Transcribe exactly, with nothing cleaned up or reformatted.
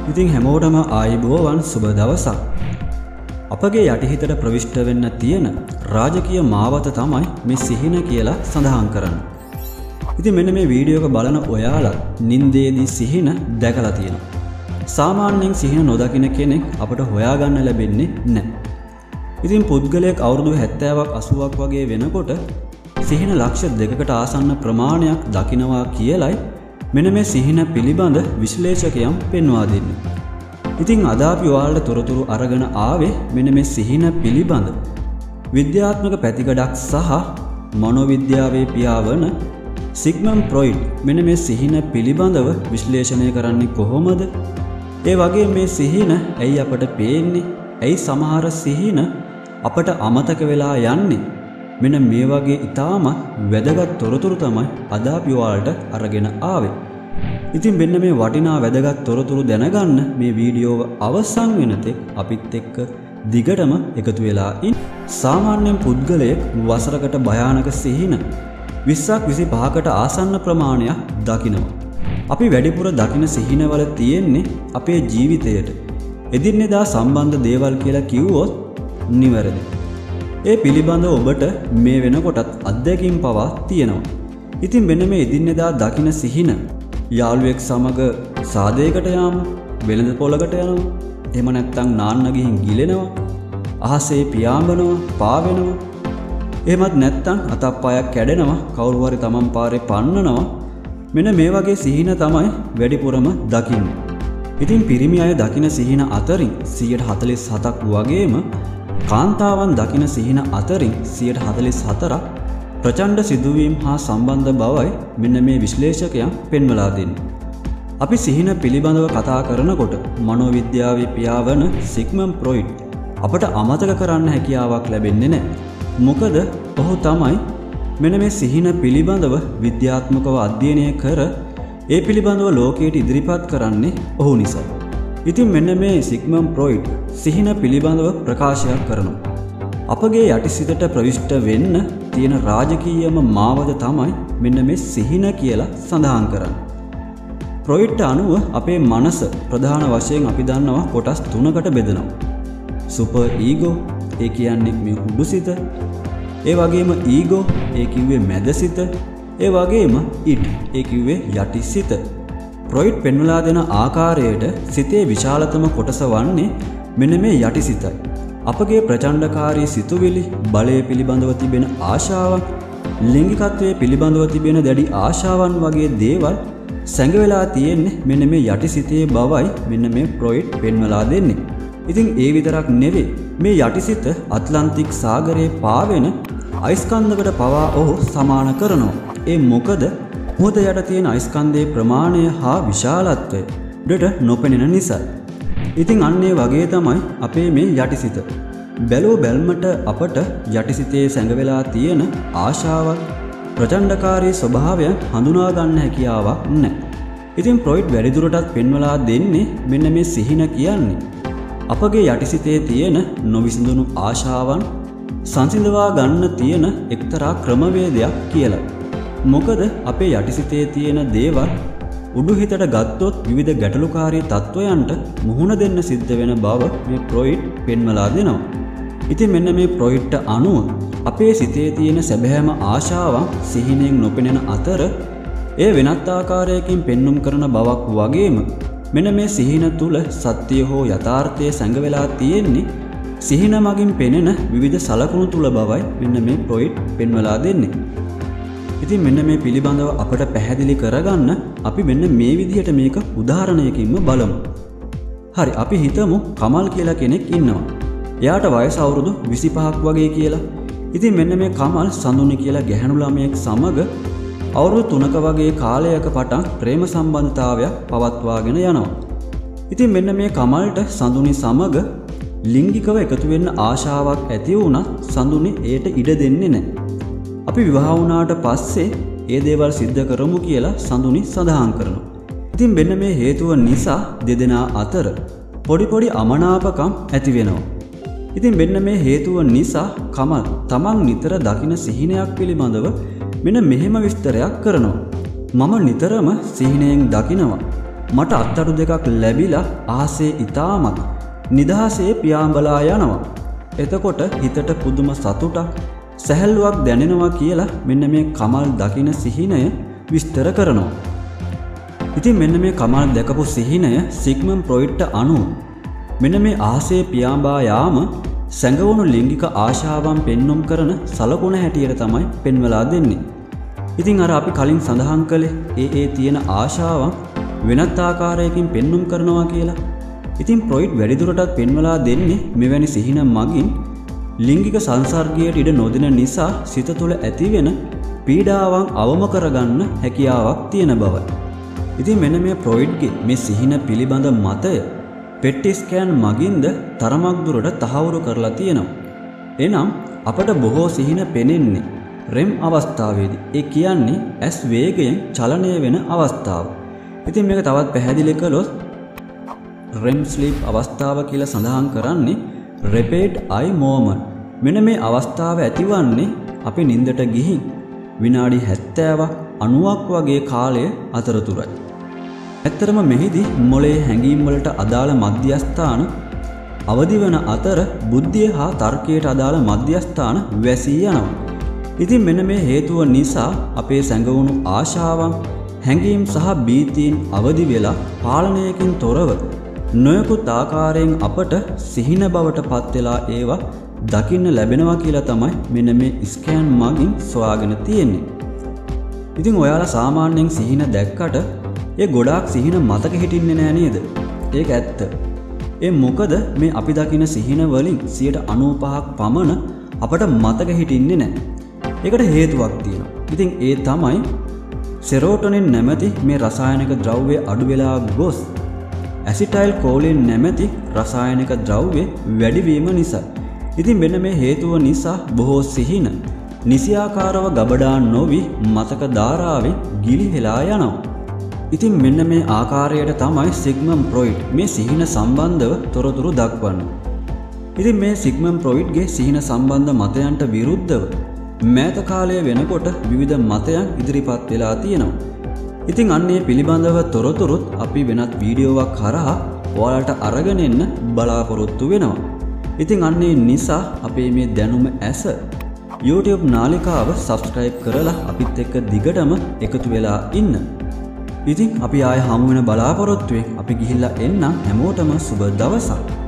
ඉතින් හැමෝටම ආයුබෝවන් සුබ දවසක්. අපගේ යටිහිතට ප්‍රවිෂ්ඨ වෙන්න තියෙන රාජකීය මාවත තමයි මේ සිහින කියලා සඳහන් කරන්නේ. ඉතින් මෙන්න මේ වීඩියෝ එක බලන ඔයාලා නින්දේදී සිහින දැකලා තියෙනවා. සාමාන්‍යයෙන් සිහින නොදකින කෙනෙක් අපට හොයාගන්න ලැබෙන්නේ නැහැ. ඉතින් පුද්ගලයෙක් අවුරුදු හැත්තෑවක් අසූවක් වගේ වෙනකොට සිහින ලක්ෂ දෙකකට ආසන්න ප්‍රමාණයක් දකිනවා කියලයි මෙන්න මේ සිහින පිළිබඳ විශ්ලේෂකයන් පෙන්වා දෙන්නේ. ඉතින් අද අපි ඔයාලට තොරතුරු අරගෙන ආවේ මෙන්න මේ සිහින පිළිබඳ විද්‍යාත්මක පැතිකඩක් සහ මනෝවිද්‍යාවේ පියා වන සිග්මන්ඩ් ෆ්‍රොයිඩ් මෙන්න මේ සිහින පිළිබඳව විශ්ලේෂණය කරන්නේ කොහොමද? ඒ වගේ මේ සිහින ඇයි අපට පේන්නේ? ඇයි සමහර සිහින අපට අමතක වෙලා යන්නේ? මෙන්න මේ වගේ ඉතාමත් වැදගත් තොරතුරු තමයි අද අපි ඔයාලට අරගෙන ආවේ. ඉතින් මෙන්න මේ වටිනා වැදගත් තොරතුරු දැනගන්න මේ වීඩියෝව අවසන් වෙනතෙක් අපිත් එක්ක දිගටම එකතු වෙලා ඉන්න. සාමාන්‍යයෙන් පුද්ගලයෙක් වසරකට භයානක සිහින විස්සක් විසිපහකට ආසන්න ප්‍රමාණයක් දකිනවා. අපි වැඩිපුර දකින සිහිනවල තියෙන්නේ අපේ ජීවිතයට එදිනෙදා සම්බන්ධ දේවල් කියලා කිව්වොත් නිවැරදි. ඒ පිළිබඳව ඔබට මේ වෙනකොටත් අත්දැකීම් පවා තියෙනවා. ඉතින් මෙන්න මේ එදිනෙදා දකින සිහින යාළුවෙක් සමග සාදයකට යාම, වෙළඳ පොළකට යනවා, එහෙම නැත්නම් නාන්න ගිහින් ගිලෙනවා, අහසේ පියාඹනවා, පාවෙනවා, එහෙමත් නැත්නම් අතප්පායක් කැඩෙනවා, කවුරු හරි තමන් පාරේ පන්නනවා. මෙන්න මේ වගේ සිහින තමයි වැඩිපුරම දකින්නේ. ඉතින් පිරිමි අය දකින සිහින අතරින් සියයට හතළිස් හතක් වගේම කාන්තාවන් දකින සිහින අතරින් සියයට හතළිස් හතරක් ප්‍රචණ්ඩ සිදුවීම් හා සම්බන්ධ බවයි මෙන්න මේ විශ්ලේෂකයන් පෙන්වලා දෙන්නේ. අපි සිහින පිළිබඳව කතා කරනකොට මනෝවිද්‍යාවේ පියා වන සිග්මන්ඩ් ෆ්‍රොයිඩ් අපට අමතක කරන්න හැකියාවක් ලැබෙන්නේ නැහැ. මොකද ඔහු තමයි මෙන්න මේ සිහින පිළිබඳව විද්‍යාත්මකව අධ්‍යයනය කර ඒ පිළිබඳව ලෝකයට ඉදිරිපත් කරන්නේ ඔහු නිසා. ඉතින් මෙන්න මේ සිග්මන්ඩ් ෆ්‍රොයිඩ් සිහින පිළිබඳව ප්‍රකාශයක් කරනවා. අපගේ යටිසිතට ප්‍රවිෂ්ඨ වෙන්න තියෙන රාජකීයම මාවත තමයි මෙන්න මේ සිහින කියලා සඳහන් කරන්නේ. ෆ්‍රොයිඩ්ට අනුව අපේ මනස ප්‍රධාන වශයෙන් අපි දන්නවා කොටස් තුනකට බෙදෙනවා. සුපර් ඊගෝ, ඒ කියන්නේ මේ උඩුසිත. ඒ වගේම ඊගෝ, ඒ කිව්වේ මැදසිත. ඒ වගේම ඉඩ්, ඒ කිව්වේ යටිසිත. ෆ්‍රොයිඩ් පෙන්වලා දෙන ආකාරයට සිතේ විශාලතම කොටස වන්නේ මෙන්න මේ යටිසිතයි. අපගේ ප්‍රචණ්ඩකාරී සිතුවිලි, බලය පිළිබඳව තිබෙන ආශාවන්, ලිංගිකත්වයේ පිළිබඳව තිබෙන දැඩි ආශාවන් වගේ දේවල් සැඟවෙලා තියෙන්නේ මෙන්න මේ යටිසිතේ බවයි මෙන්න මේ ෆ්‍රොයිඩ් පෙන්වලා දෙන්නේ. ඉතින් ඒ විතරක් නෙවෙයි, මේ යටිසිත ඇට්ලන්ටික් සාගරයේ පාවෙන අයිස්කන්ධකට පවා ඔහු සමාන කරනවා. ඒ මොකද මුහුද යට තියෙන අයිස්කන්ධයේ ප්‍රමාණය හා විශාලත්වය උඩට නොපෙනෙන නිසා. ඉතින් අන්න ඒ වගේ තමයි අපේ මේ යටිසිත. බැලුව බැල්මට අපට යටිසිතේ සැඟවෙලා තියෙන ආශාවක්, ප්‍රචණ්ඩකාරී ස්වභාවයන් හඳුනා ගන්න හැකියාවක් නැහැ. ඉතින් ෆ්‍රොයිඩ් වැඩිදුරටත් පෙන්වලා දෙන්නේ මෙන්න මේ සිහින කියන්නේ අපගේ යටිසිතේ තියෙන නොවිසඳුණු ආශාවන් සංසිඳවා ගන්න තියෙන එක්තරා ක්‍රමවේදයක් කියලා. මොකද අපේ යටිසිතේ තියෙන දේවල් උඩුහිතට ගත්තොත් විවිධ ගැටලුකාරී තත්ත්වයන්ට මුහුණ දෙන්න සිද්ධ වෙන බව මේ ෆ්‍රොයිඩ් පෙන්වලා දෙනවා. ඉතින් මෙන්න මේ ෆ්‍රොයිඩ්ට අනුව අපේ සිතේ තියෙන සැබෑම ආශාවන් සිහිනෙන් නොපෙනෙන අතර එය වෙනත් ආකාරයකින් පෙන්눔 කරන බවක් වගේම මෙන්න මේ සිහින තුල සත්‍ය හෝ යථාර්ථය සැඟවෙලා තියෙන්නේ සිහින මගින් පෙනෙන විවිධ සලකුණු තුල බවයි මෙන්න මේ ෆ්‍රොයිඩ් පෙන්වලා දෙන්නේ. ඉතින් මෙන්න මේ පිළිබඳව අපට පැහැදිලි කරගන්න අපි මෙන්න මේ විදිහට මේක උදාහරණයකින්ම බලමු. හරි, අපි හිතමු කමල් කියලා කෙනෙක් ඉන්නවා. එයාට වයස අවුරුදු විසිපහක් වගේ කියලා. ඉතින් මෙන්න මේ කමල් සඳුනි කියලා ගැහැණු ළමයෙක් සමග අවුරුදු තුනක වගේ කාලයක පටන් ප්‍රේම සම්බන්ධතාවයක් පවත්වාගෙන යනවා. ඉතින් මෙන්න මේ කමල්ට සඳුනි සමග ලිංගිකව එකතු වෙන්න ආශාවක් ඇති වුණත් සඳුනි ඒට ඉඩ දෙන්නේ නැහැ. අපි විවාහ වුණාට පස්සේ ඒ දේවල් සිද්ධ කරමු කියලා සඳුනි සඳහන් කරනවා. ඉතින් මෙන්න මේ හේතුව නිසා දෙදෙනා අතර පොඩි පොඩි අමනාපකම් ඇති වෙනවා. ඉතින් මෙන්න මේ හේතුව නිසා කමල් තමන් නිතර දකින සිහිනයක් පිළිබඳව මෙන්න මෙහෙම විස්තරයක් කරනවා. මම නිතරම සිහිනයෙන් දකිනවා. මට අත්තඩු දෙකක් ලැබිලා ආසේ ඉතාමත් නිදහසේ පියාඹලා යනවා. එතකොට හිතට පුදුම සතුටක් සැහැල්ලුවක් දැනෙනවා කියලා මෙන්න මේ කමල් දකින සිහිනය විස්තර කරනවා. ඉතින් මෙන්න මේ කමල් දැකපු සිහිනය සිග්මන්ඩ් ෆ්‍රොයිඩ්ට අනුව මෙන්න මේ ආසේ පියාඹා යාම සැඟවුණු ලිංගික ආශාවන් පෙන්눔 කරන සලකුණ හැටියට තමයි පෙන්වලා දෙන්නේ. ඉතින් අර අපි කලින් සඳහන් කළේ ඒ ඒ තියෙන ආශාවන් වෙනත් ආකාරයකින් පෙන්눔 කරනවා කියලා. ඉතින් ෆ්‍රොයිඩ් වැඩිදුරටත් පෙන්වලා දෙන්නේ මෙවැනි සිහින මගින් ලිංගික සංසර්ගයට ඉඩ නොදෙන නිසා සිත තුළ ඇතිවෙන පීඩාවන් අවම කරගන්න හැකියාවක් තියෙන බවයි. ඉතින් මෙන්න මේ ෆ්‍රොයිඩ්ගේ මේ සිහින පිළිබඳ මතය පෙට්ටි ස්කෑන් මගින්ද තරමක් දුරට තහවුරු කරලා තියෙනවා. එනම් අපට බොහෝ සිහින පෙනෙන්නේ රෙම් අවස්ථාවේදී. ඒ කියන්නේ ඇස් වේගයෙන් චලනය වෙන අවස්ථාව. ඉතින් මේක තවත් පැහැදිලි කළොත් රෙම් ස්ලීප් අවස්ථාව කියලා සඳහන් කරන්නේ rapid eye movement. මෙන්න මේ අවස්ථාව ඇතිවන්නේ අපි නිින්දට ගිහින් විනාඩි හැත්තෑවක් අනූවක් වගේ කාලය අතරතුරයි. ඇත්තරම මෙහිදී මොළයේ හැඟීම් වලට අදාළ මධ්‍යස්ථාන අවදි වන අතර බුද්ධිය හා තර්කයට අදාළ මධ්‍යස්ථාන වැසී යනවා. ඉතින් මෙන්න මේ හේතුව නිසා අපේ සැඟවුණු ආශාවන් හැඟීම් සහ බීතීන් අවදි වෙලා පාලනයකින් තොරව නොයෙකුත් ආකාරයෙන් අපට සිහින බවට පත් වෙලා ඒවා දකින්න ලැබෙනවා කියලා තමයි මෙන්න මේ ස්කෑන් මගින් සොයාගෙන තියෙන්නේ. ඉතින් ඔයාලා සාමාන්‍යයෙන් සිහින දැක්කට ඒ ගොඩාක් සිහින මතක හිටින්නේ නෑ නේද? ඒක ඇත්ත. ඒ මොකද මේ අපි දකින සිහින වලින් සියයට අනූපහක් පමණ අපට මතක හිටින්නේ නෑ. ඒකට හේතුවක් තියෙනවා. ඉතින් ඒ තමයි සෙරෝටොනින් නැමැති මේ රසායනික ද්‍රව්‍ය අඩු වෙලා ගොස් ඇසිටයිල් කෝලින් නැමැති රසායනික ද්‍රව්‍ය වැඩි වීම නිසා. ඉතින් මෙන්න මේ හේතුව නිසා බොහෝ සිහින නිසියාකාරව ගබඩා නොවි මතක ධාරාවෙන් ගිලිහෙලා යනවා. ඉතින් මෙන්න මේ ආකාරයට තමයි සිග්මන්ඩ් ෆ්‍රොයිඩ් මේ සිහින සම්බන්ධව තොරතුරු දක්වන්නේ. ඉතින් මේ සිග්මන්ඩ් ෆ්‍රොයිඩ්ගේ සිහින සම්බන්ධ මතයන්ට විරුද්ධව මෑත කාලය වෙනකොට විවිධ මතයන් ඉදිරිපත් වෙලා තියෙනවා. ඉතින් අන්නේ පිළිබඳව තොරතුරුත් අපි වෙනත් වීඩියෝවක් කරා ඔයාලට අරගෙන එන්න බලාපොරොත්තු වෙනවා. ඉතින් අන්නේ නිසා අපේ මේ දැනුම ඇස YouTube නාලිකාව subscribe කරලා අපිත් එක්ක දිගටම එකතු වෙලා ඉන්න. ඉතින් අපි ආයෙ හමු වෙන බලාපොරොත්තුවෙන් අපි ගිහිල්ලා එන්නම්. හැමෝටම සුබ දවසක්.